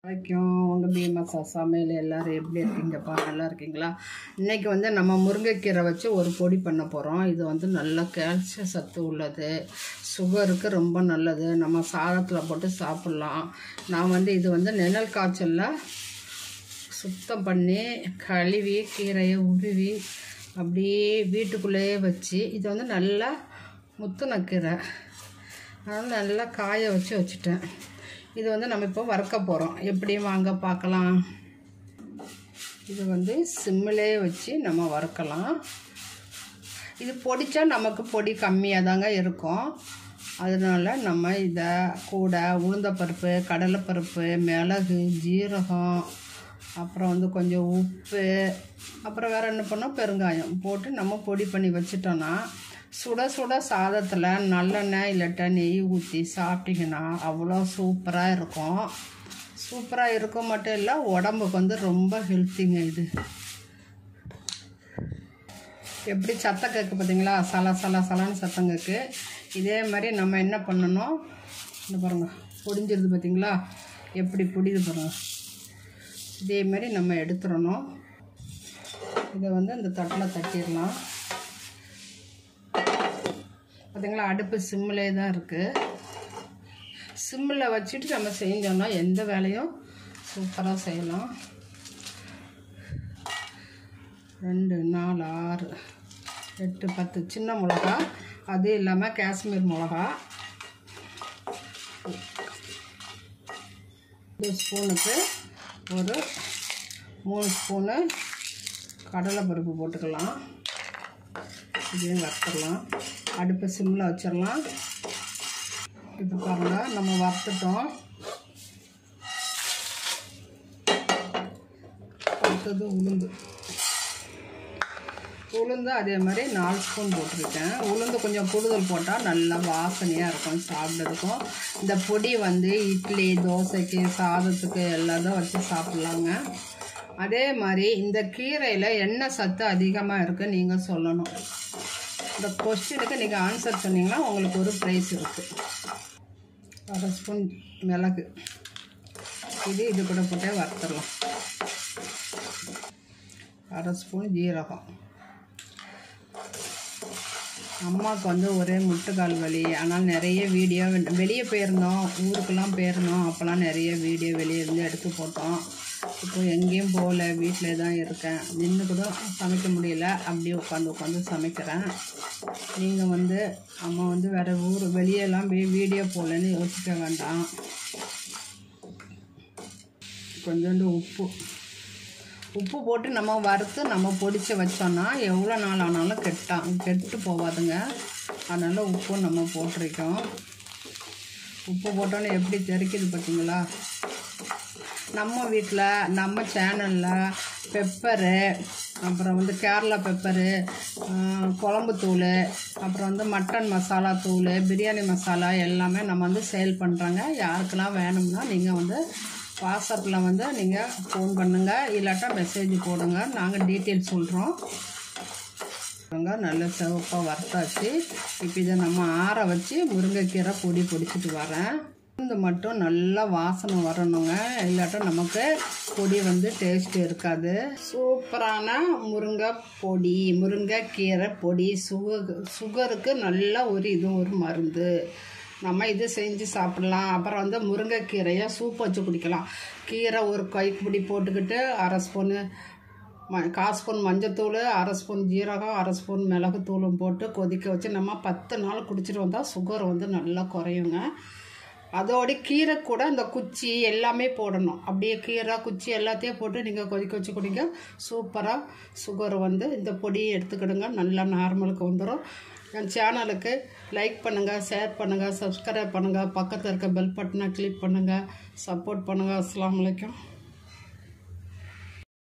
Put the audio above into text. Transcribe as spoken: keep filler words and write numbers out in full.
வணக்கம். உங்கள் பீமஸா சமையல் எல்லோரும் எப்படி இருக்கீங்கப்பா? நல்லா இருக்கீங்களா? இன்றைக்கி வந்து நம்ம முருங்கைக்கீரை வச்சு ஒரு பொடி பண்ண போகிறோம். இது வந்து நல்ல கால்சியம் சத்து உள்ளது, சுகருக்கு ரொம்ப நல்லது. நம்ம சாதத்தில் போட்டு சாப்பிட்லாம். நான் வந்து இது வந்து நிழல் காய்ச்சலில் சுத்தம் பண்ணி கழுவி கீரையை உருவி அப்படியே வீட்டுக்குள்ளேயே வச்சு, இது வந்து நல்லா முத்துன கீரை, அதனால் நல்லா காய வச்சு வச்சுட்டேன். இது வந்து நம்ம இப்போ வறுக்க போகிறோம். எப்படி வாங்க பார்க்கலாம். இது வந்து சிம்மிலே வச்சு நம்ம வறுக்கலாம். இது பொடிச்சா நமக்கு பொடி கம்மியாக தாங்க இருக்கும். அதனால் நம்ம இதை கூட உளுந்தப்பருப்பு, கடலைப்பருப்பு, மிளகு, ஜீரகம், அப்புறம் வந்து கொஞ்சம் உப்பு, அப்புறம் வேறு என்ன பண்ணோம், பெருங்காயம் போட்டு நம்ம பொடி பண்ணி வச்சிட்டோன்னா சுட சுட சாதத்தில் நல்லெண்ணெய் இல்லாட்டா நெய் ஊற்றி சாப்பிட்டிங்கன்னா அவ்வளோ சூப்பராக இருக்கும். சூப்பராக இருக்கும் மட்டும் இல்லை, உடம்புக்கு வந்து ரொம்ப ஹெல்த்திங்க. இது எப்படி சத்தம் கேட்கு பார்த்தீங்களா? சல சல சலன்னு சத்தம் கேட்கு. இதே மாதிரி நம்ம என்ன பண்ணணும், இந்த பாருங்க பொடிஞ்சிருது பார்த்தீங்களா, எப்படி பொடிது பாருங்கள். இதே மாதிரி நம்ம எடுத்துடணும். இதை வந்து இந்த தட்டில் தட்டிடலாம். பார்த்தீங்களா, அடுப்பு சிம்மிலே தான் இருக்குது. சிம்மில் வச்சுட்டு நம்ம செஞ்சோம்னா எந்த வேலையும் சூப்பராக செய்யலாம். ரெண்டு நாலு ஆறு எட்டு பத்து சின்ன மிளகா, அது இல்லாமல் காஷ்மீர் மிளகா. ஒரு ஸ்பூனுக்கு ஒரு மூணு ஸ்பூனு கடலைப்பருப்பு போட்டுக்கலாம். இதையும் வறுத்துடலாம். அடுப்பு சிம்மில் வச்சிடலாம். இப்போ பாருங்கள், நம்ம வறுத்துட்டோம். அடுத்தது உளுந்து. உளுந்து அதே மாதிரி நாலு ஸ்பூன் போட்டிருக்கேன். உளுந்து கொஞ்சம் கூடுதல் போட்டால் நல்லா வாசனையாக இருக்கும் சாப்பிட்றதுக்கும். இந்த பொடி வந்து இட்லி, தோசைக்கு, சாதத்துக்கு எல்லாத்தையும் வச்சு சாப்பிட்லாங்க. அதே மாதிரி இந்த கீரையில் என்ன சத்து அதிகமாக இருக்குது நீங்கள் சொல்லணும். இந்த கொஸ்டினுக்கு நீங்கள் ஆன்சர் சொன்னீங்கன்னா உங்களுக்கு ஒரு ப்ரைஸ் இருக்குது. அரை ஸ்பூன் மிளகு, இது இது கூட போட்டே வறுத்துடலாம். அரை ஸ்பூன் ஜீரகம். அம்மாவுக்கு வந்து ஒரே முட்டுக்கால் வலி, ஆனால் நிறைய வீடியோ வெளியே போயிருந்தோம், ஊருக்கெல்லாம் போயிருந்தோம். அப்போல்லாம் நிறைய வீடியோ வெளியே இருந்து எடுத்து போட்டோம். இப்போ எங்கேயும் போகல, வீட்டில் தான் இருக்கேன். நின்று கூட சமைக்க முடியல, அப்படியே உட்காந்து உட்காந்து சமைக்கிறேன். நீங்கள் வந்து அம்மா வந்து வேறு ஊர் வெளியெல்லாம் போய் வீடியோ போகலன்னு யோசிக்க வேண்டாம். கொஞ்சோண்டு உப்பு உப்பு போட்டு நம்ம வறுத்து நம்ம பொடிச்சு வச்சோன்னா எவ்வளோ நாள் ஆனாலும் கெட்டா கெட்டு போகாதுங்க. அதனால் உப்பு நம்ம போட்டிருக்கோம். உப்பு போட்டோன்னே எப்படி தெரிக்குது பார்த்தீங்களா? நம்ம வீட்டில் நம்ம சேனலில் பெப்பரு, அப்புறம் வந்து கேரளா பெப்பரு, குழம்புத்தூள், அப்புறம் வந்து மட்டன் மசாலா தூள், பிரியாணி மசாலா எல்லாமே நம்ம வந்து சேல் பண்ணுறாங்க. யாருக்கெல்லாம் வேணும்னா நீங்கள் வந்து வாட்ஸ்அப்பில் வந்து நீங்கள் ஃபோன் பண்ணுங்கள், இல்லாட்டா மெசேஜ் போடுங்க, நாங்கள் டீட்டெயில்ஸ் சொல்கிறோம். நல்ல சிவப்பாக வறுத்தாச்சு. இப்போ இதை நம்ம ஆற வச்சு முருங்கைக்கீரை பொடி பொடிச்சிட்டு வரேன். உளுந்து மட்டும் நல்லா வாசனை வரணுங்க, இல்லாட்டா நமக்கு பொடி வந்து டேஸ்ட் இருக்காது. சூப்பரான முருங்கை பொடி, முருங்கைக்கீரை பொடி சுகர் சுகருக்கு நல்ல ஒரு இது ஒரு மருந்து. நம்ம இது செஞ்சு சாப்பிட்லாம். அப்புறம் வந்து முருங்கைக்கீரையை சூப் வச்சு குடிக்கலாம். கீரை ஒரு கைப்பிடி போட்டுக்கிட்டு அரை ஸ்பூனு ம கால் ஸ்பூன் மஞ்சத்தூள், அரை ஸ்பூன் ஜீரகம், அரை ஸ்பூன் மிளகுத்தூளும் போட்டு கொதிக்க வச்சு நம்ம பத்து நாள் குடிச்சிட்டு வந்தால் சுகர் வந்து நல்லா குறையுங்க. அதோட கீரை கூட இந்த குச்சி எல்லாமே போடணும். அப்படியே கீரை குச்சி எல்லாத்தையும் போட்டு நீங்கள் கொதிக்க வச்சு குடிங்க. சூப்பராக சுகர் வந்து இந்த பொடியை எடுத்துக்கிடுங்க, நல்லா நார்மலுக்கு வந்துடும். என் சேனலுக்கு லைக் பண்ணுங்கள், ஷேர் பண்ணுங்கள், சப்ஸ்கிரைப் பண்ணுங்கள், பக்கத்தில் இருக்க பெல் பட்டனை கிளிக் பண்ணுங்கள், சப்போர்ட் பண்ணுங்கள். அஸ்ஸலாமு அலைக்கும்.